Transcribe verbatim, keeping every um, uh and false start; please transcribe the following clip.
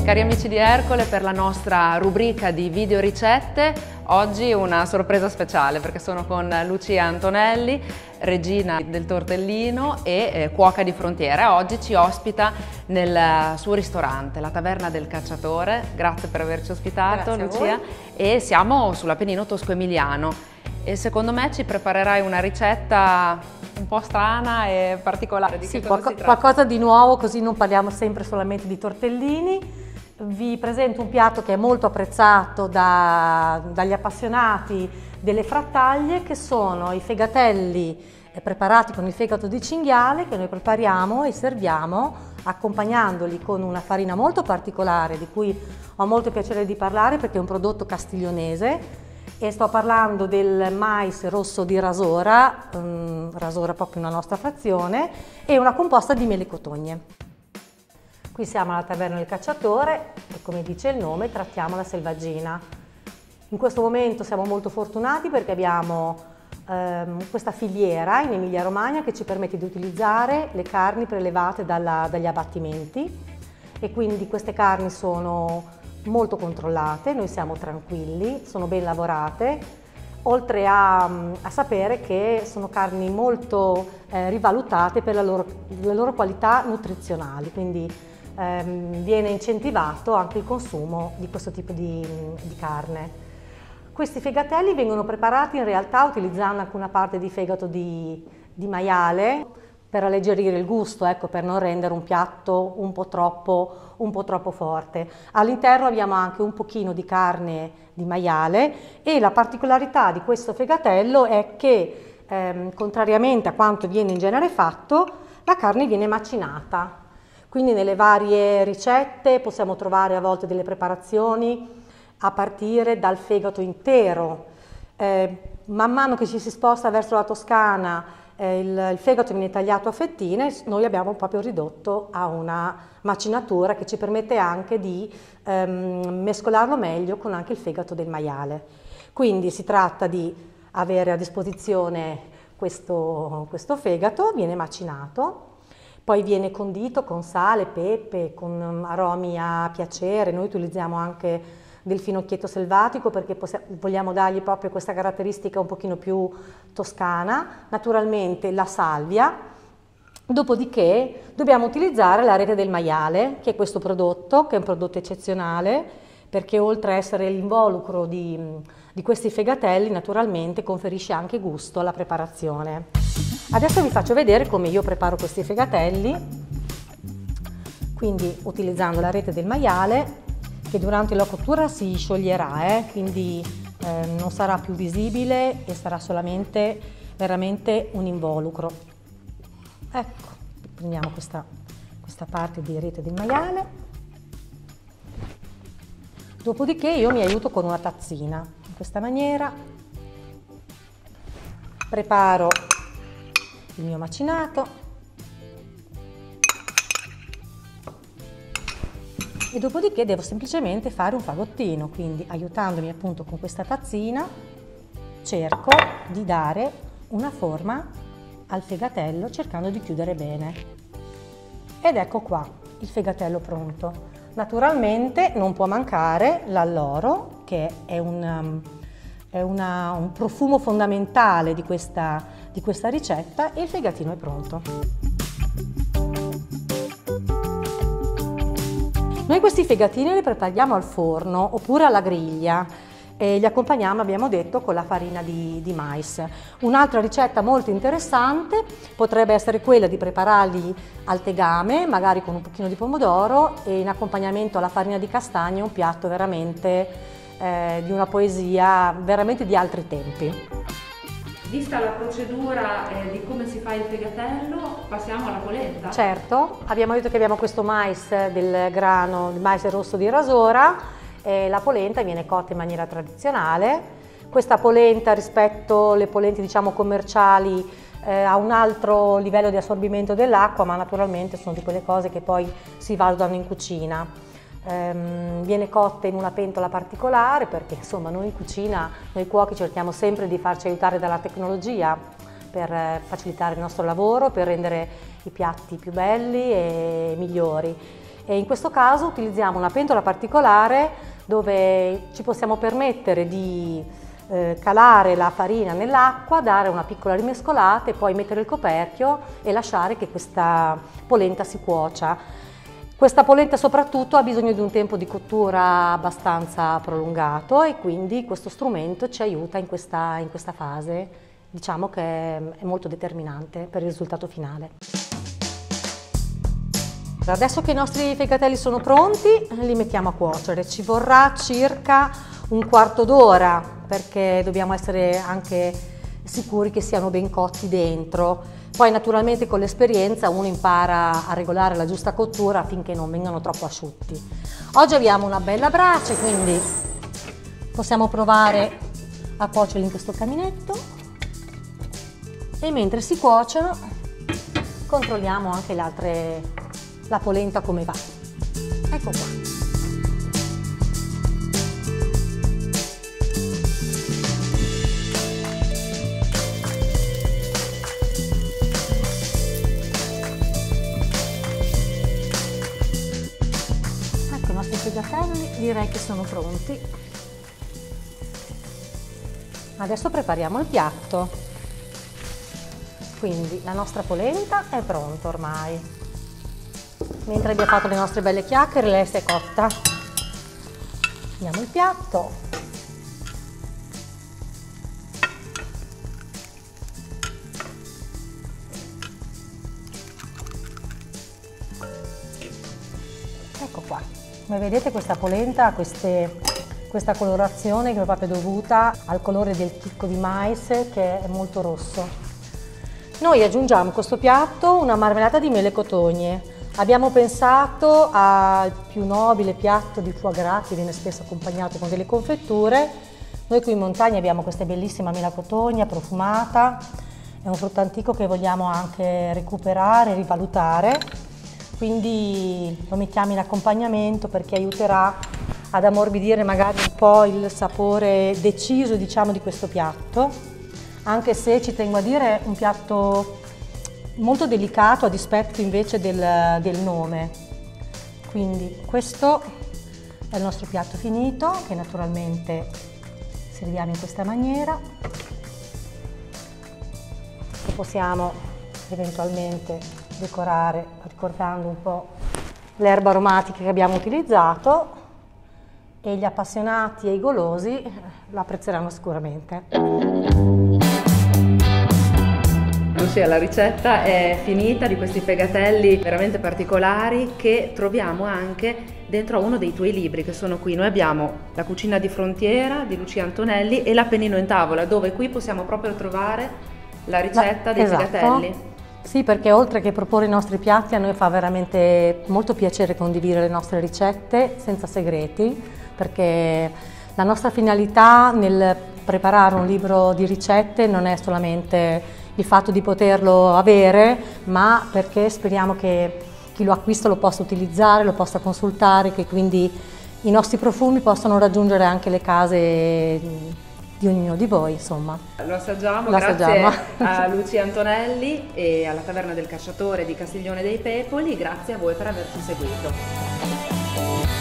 Cari amici di Ercole, per la nostra rubrica di video ricette, oggi una sorpresa speciale perché sono con Lucia Antonelli, regina del tortellino e eh, cuoca di frontiera. Oggi ci ospita nel suo ristorante, la Taverna del Cacciatore. Grazie per averci ospitato, Grazie Lucia. E siamo sull'Appennino tosco-emiliano e secondo me ci preparerai una ricetta un po' strana e particolare. Di sì, che cosa qualco, si tratta? qualcosa di nuovo, così non parliamo sempre solamente di tortellini. Vi presento un piatto che è molto apprezzato da, dagli appassionati delle frattaglie, che sono i fegatelli preparati con il fegato di cinghiale, che noi prepariamo e serviamo accompagnandoli con una farina molto particolare di cui ho molto piacere di parlare perché è un prodotto castiglionese, e sto parlando del mais rosso di Rasora, um, Rasora proprio una nostra frazione, e una composta di mele cotogne. Qui siamo alla Taverna del Cacciatore e, come dice il nome, trattiamo la selvaggina. In questo momento siamo molto fortunati perché abbiamo ehm, questa filiera in Emilia-Romagna che ci permette di utilizzare le carni prelevate dalla, dagli abbattimenti, e quindi queste carni sono molto controllate, noi siamo tranquilli, sono ben lavorate, oltre a, a sapere che sono carni molto eh, rivalutate per la loro, le loro qualità nutrizionali, quindi ehm, viene incentivato anche il consumo di questo tipo di, di carne. Questi fegatelli vengono preparati in realtà utilizzando anche una parte di fegato di, di maiale per alleggerire il gusto, ecco, per non rendere un piatto un po' troppo, un po' troppo forte. All'interno abbiamo anche un pochino di carne di maiale, e la particolarità di questo fegatello è che, ehm, contrariamente a quanto viene in genere fatto, la carne viene macinata. Quindi nelle varie ricette possiamo trovare a volte delle preparazioni a partire dal fegato intero. Eh, man mano che ci si sposta verso la Toscana, eh, il, il fegato viene tagliato a fettine, noi abbiamo proprio ridotto a una macinatura che ci permette anche di ehm, mescolarlo meglio con anche il fegato del maiale. Quindi si tratta di avere a disposizione questo, questo fegato, viene macinato, poi viene condito con sale, pepe, con aromi a piacere. Noi utilizziamo anche del finocchietto selvatico perché vogliamo dargli proprio questa caratteristica un pochino più toscana, naturalmente la salvia. Dopodiché dobbiamo utilizzare la rete del maiale, che è questo prodotto, che è un prodotto eccezionale, perché oltre a essere l'involucro di, di questi fegatelli, naturalmente conferisce anche gusto alla preparazione. Adesso vi faccio vedere come io preparo questi fegatelli, quindi utilizzando la rete del maiale, che durante la cottura si scioglierà, eh? quindi eh, non sarà più visibile e sarà solamente veramente un involucro. Ecco, prendiamo questa, questa parte di rete del maiale, dopodiché io mi aiuto con una tazzina. In questa maniera preparo il mio macinato e dopodiché devo semplicemente fare un fagottino, quindi aiutandomi appunto con questa tazzina cerco di dare una forma al fegatello cercando di chiudere bene. Ed ecco qua il fegatello pronto. Naturalmente non può mancare l'alloro, che è un, è una, un profumo fondamentale di questa, di questa ricetta, e il fegatino è pronto. Noi questi fegatini li prepariamo al forno oppure alla griglia e li accompagniamo, abbiamo detto, con la farina di, di mais. Un'altra ricetta molto interessante potrebbe essere quella di prepararli al tegame, magari con un pochino di pomodoro, e in accompagnamento alla farina di castagne, un piatto veramente eh, di una poesia, veramente di altri tempi. Vista la procedura eh, di come si fa il fegatello, passiamo alla polenta? Certo, abbiamo detto che abbiamo questo mais del grano, il mais rosso di Rasora, e la polenta viene cotta in maniera tradizionale. Questa polenta, rispetto alle polente diciamo commerciali, eh, ha un altro livello di assorbimento dell'acqua, ma naturalmente sono di quelle cose che poi si valutano in cucina. Ehm, viene cotta in una pentola particolare perché insomma noi in cucina, noi cuochi, cerchiamo sempre di farci aiutare dalla tecnologia per eh, facilitare il nostro lavoro, per rendere i piatti più belli e migliori. E in questo caso utilizziamo una pentola particolare dove ci possiamo permettere di eh, calare la farina nell'acqua, dare una piccola rimescolata e poi mettere il coperchio e lasciare che questa polenta si cuocia. Questa polenta soprattutto ha bisogno di un tempo di cottura abbastanza prolungato e quindi questo strumento ci aiuta in questa, in questa fase, diciamo che è molto determinante per il risultato finale. Adesso che i nostri fegatelli sono pronti, li mettiamo a cuocere. Ci vorrà circa un quarto d'ora perché dobbiamo essere anche sicuri che siano ben cotti dentro. Poi naturalmente con l'esperienza uno impara a regolare la giusta cottura affinché non vengano troppo asciutti. Oggi abbiamo una bella brace, quindi possiamo provare a cuocerli in questo caminetto e mentre si cuociono controlliamo anche le altre la polenta come va. Ecco qua. Ecco i nostri fegatelli, direi che sono pronti. Adesso prepariamo il piatto. Quindi la nostra polenta è pronta ormai. Mentre abbiamo fatto le nostre belle chiacchiere, lei si è cotta. Prendiamo il piatto. Ecco qua. Come vedete questa polenta ha queste, questa colorazione che è proprio dovuta al colore del chicco di mais che è molto rosso. Noi aggiungiamo a questo piatto una marmellata di mele cotogne. Abbiamo pensato al più nobile piatto di foie gras che viene spesso accompagnato con delle confetture. Noi qui in montagna abbiamo questa bellissima mela cotogna profumata, è un frutto antico che vogliamo anche recuperare e rivalutare, quindi lo mettiamo in accompagnamento perché aiuterà ad ammorbidire magari un po' il sapore deciso, diciamo, di questo piatto, anche se ci tengo a dire è un piatto molto delicato a dispetto invece del, del nome. Quindi questo è il nostro piatto finito che naturalmente serviamo in questa maniera e possiamo eventualmente decorare ricordando un po' le erbe aromatiche che abbiamo utilizzato e gli appassionati e i golosi lo apprezzeranno sicuramente. Lucia, la ricetta è finita di questi fegatelli veramente particolari che troviamo anche dentro a uno dei tuoi libri che sono qui. Noi abbiamo La cucina di frontiera di Lucia Antonelli e L'Appennino in tavola, dove qui possiamo proprio trovare la ricetta dei esatto. fegatelli. Sì, perché oltre che proporre i nostri piatti a noi fa veramente molto piacere condividere le nostre ricette senza segreti, perché la nostra finalità nel preparare un libro di ricette non è solamente il fatto di poterlo avere, ma perché speriamo che chi lo acquista lo possa utilizzare, lo possa consultare, che quindi i nostri profumi possano raggiungere anche le case di ognuno di voi, insomma. Lo assaggiamo, lo grazie assaggiamo. a Lucia Antonelli e alla Taverna del Cacciatore di Castiglione dei Pepoli, grazie a voi per averci seguito.